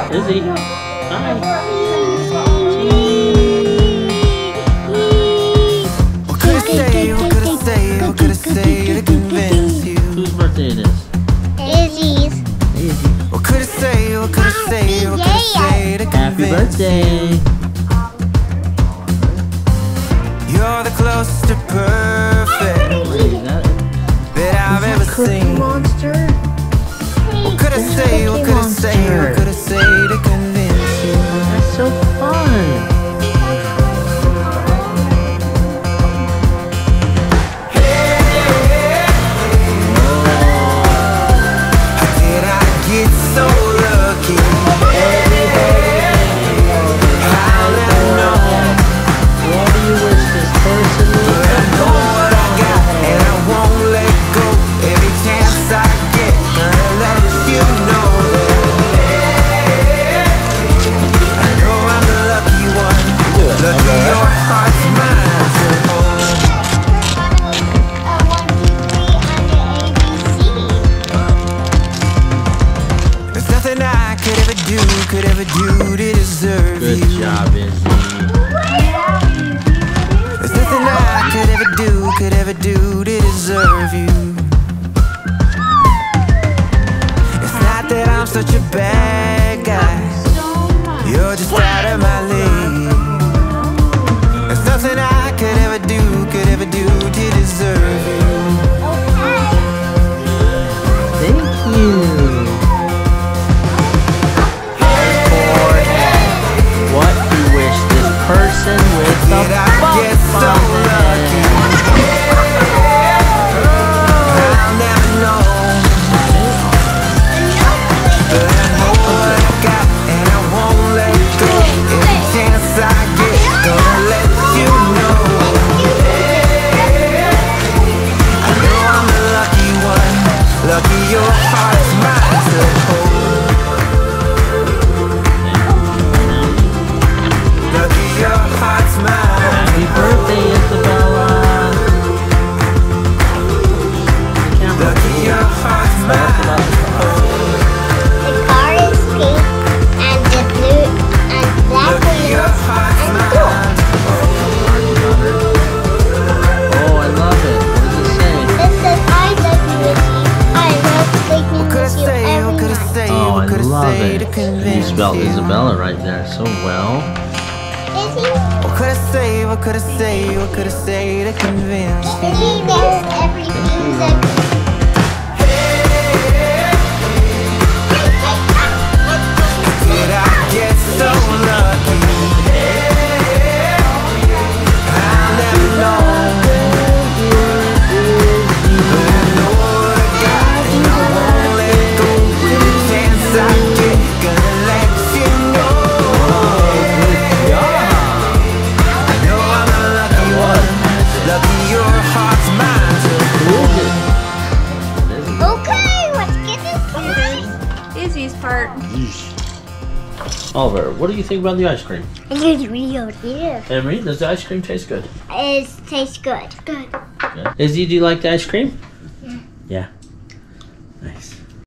Izzy. Hi. What could I say? What could I say? What could I say to convince you? Whose birthday it is? Izzy's. Izzy. What could I say? What could I say? What could I say to Happy convince you? birthday. You're the closest to perfect that I've ever seen. Monster. What could I say? What could I say? What could I say to convince you? That's so fun. Could ever do to deserve Good you. job, Izzy. There's nothing I could ever do to deserve you. It's not that I'm such a bad guy. You're just out of my league. There's nothing I could ever do to deserve you. Thank you. Person with the get so lucky. I'll never know, but I know what I got and I won't let go. Every chance I get, gonna let you know. I know I'm the lucky one, lucky your heart's mine to hold. Happy birthday, Isabella. Lucky your heart's mine. The car is pink and the blue and black wheels and blue. Oh, I love it. What does it say? It says, I love you, Izzy. I love sleeping What could I with you say? every What could I night. say? Oh, I What could I love say it. to You convince spelled you? Isabella right there so well. Izzy, What could I say? What could I say? What could I say to convince you? Izzy knows everything that Did I get so lucky? I'll never know, but I know what I got and I won't let go. Every chance I get, gonna let you know. I know I'm a lucky one, lucky your heart's mine to hold. Okay, let's get this. Izzy's part. Oliver, what do you think about the ice cream? It's real good. Emery, does the ice cream taste good? It tastes good. Good. Izzy, do you like the ice cream? Yeah.